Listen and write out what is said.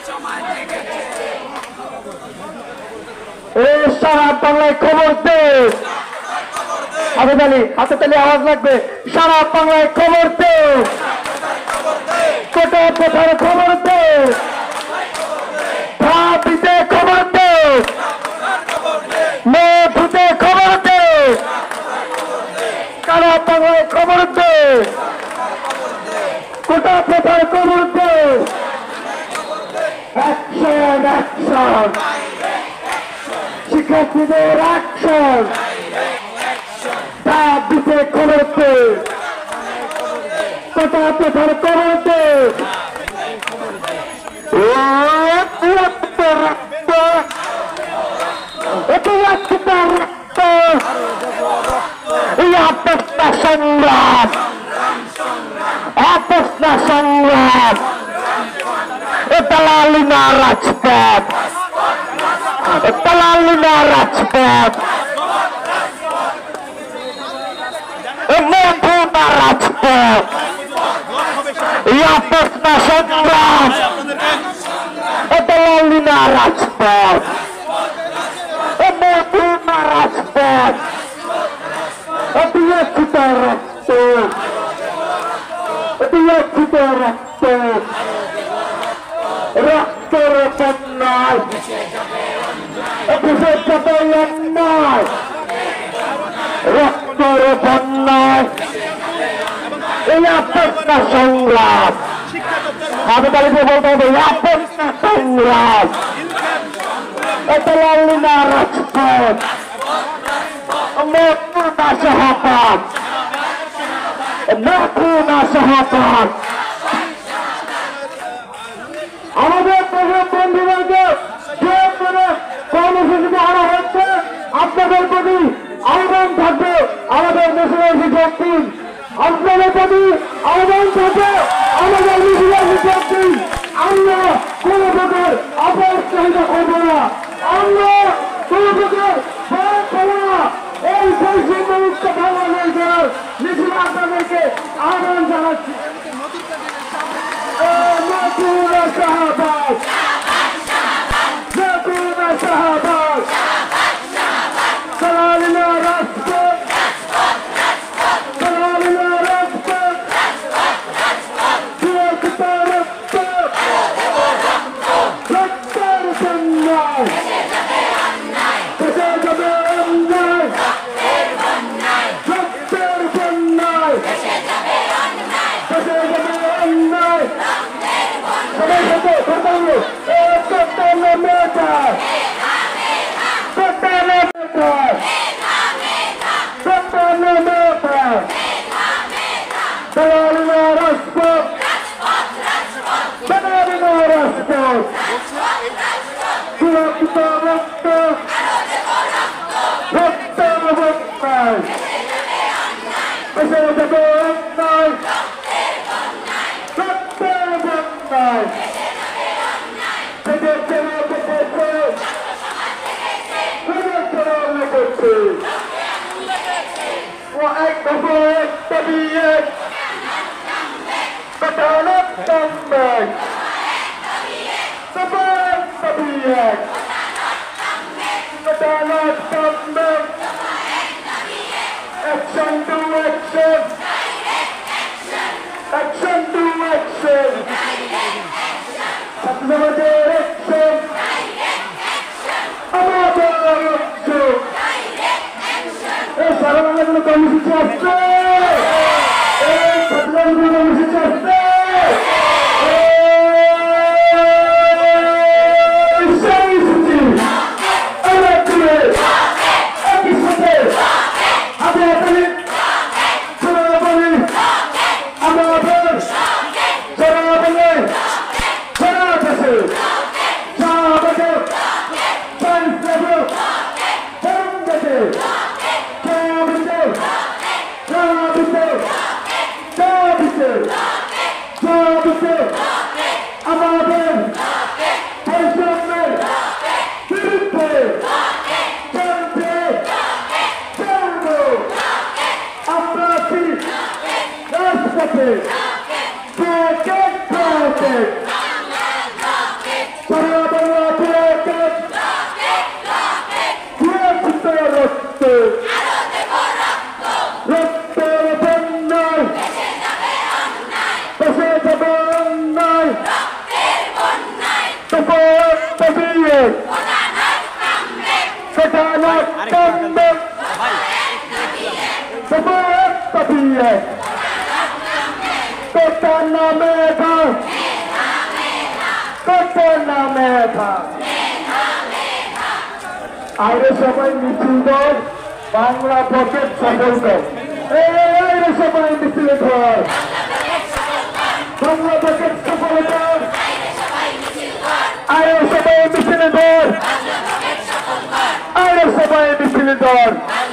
সারা বাংলায় খবর দে। হাতে তালি আওয়াজ লাগবে। সারা বাংলায় খবর দে। কোটা কোথার খবর দে। ভাবিতে খবর দে। মেঘুতে খবর দে। সারা বাংলায় খবর দে। কোটা কোথার খবর দে। Action action. শিক্ষার্থীদের অ্যাকশন। ভাবিতে খবর দে। কোটা কোথার খবর দে। সংগ্রাম আপসনা সংগ্রাম দালালিনা রাজপথ দালালিনা রাজপথ মেঘনা রাজপথ আপসনা সংগ্রাম দালালিনা রাজপথ মেঘনা রাজপথ রক্তের বন্যায় রক্তের বন্যায় এই আপসনা সংগ্রাম। আমি তাদেরকে বলতে হবে আপসনা সংগ্রাম। দালালিনা রাজপথ মেঘনা শাহবাগ মেঘনা শাহবাগ। আমাদের বন্ধুদেরকে যে কর্মসূচিতে আনা হচ্ছে আপনাদের প্রতি আহ্বান থাকবে। আমাদের দেশের বিদ্যার্থী আপনাদের প্রতি আহ্বান থাকবে। আমাদের দেশের বিদ্যার্থী আমরা কোন প্রকার অপরচাহিদা করবো না। আমরা কোন প্রকার ভয় করবো না। এই বৈষম্যমুক্ত বাংলাদেশের মিছিল আপনাদেরকে আহ্বান জানাচ্ছি। মেঘনা শাহবাগ মেঘনা শাহবাগ দালালিনা রাজপথ দালালিনা রাজপথ রক্তের বন্যায় দেশে যাবে অন্যায় রক্তের বন্যায় দেশে যাবে অন্যায়। সবাই সাথে কথা বলো। কোটানো মেটা কোটানো মেটা কোটানো মেটা দালালিনা রাজপথ দালালিনা রাজপথ সুরক্ষিত রক্ত রক্তের বন্যায় দেশে যাবে অন্যায় রক্তের বন্যায়। Action to action. Action to action. আমাদের action. আমাদের action. এই সারা বাংলার কর্মসূচি আসছে। এই ছাত্রদের কর্মসূচি আসছে। Rocket! এক কোটার নামে ভাগ কোটার নামে ভাগ আরে সবাই মিছিল দল বাংলা পকেট সফল কর আরে সবাই মিছিলে ধর বাংলা পকেট সফল কর আরে সবাই মিছিলে ধর আরে সবাই মিছিলে ধর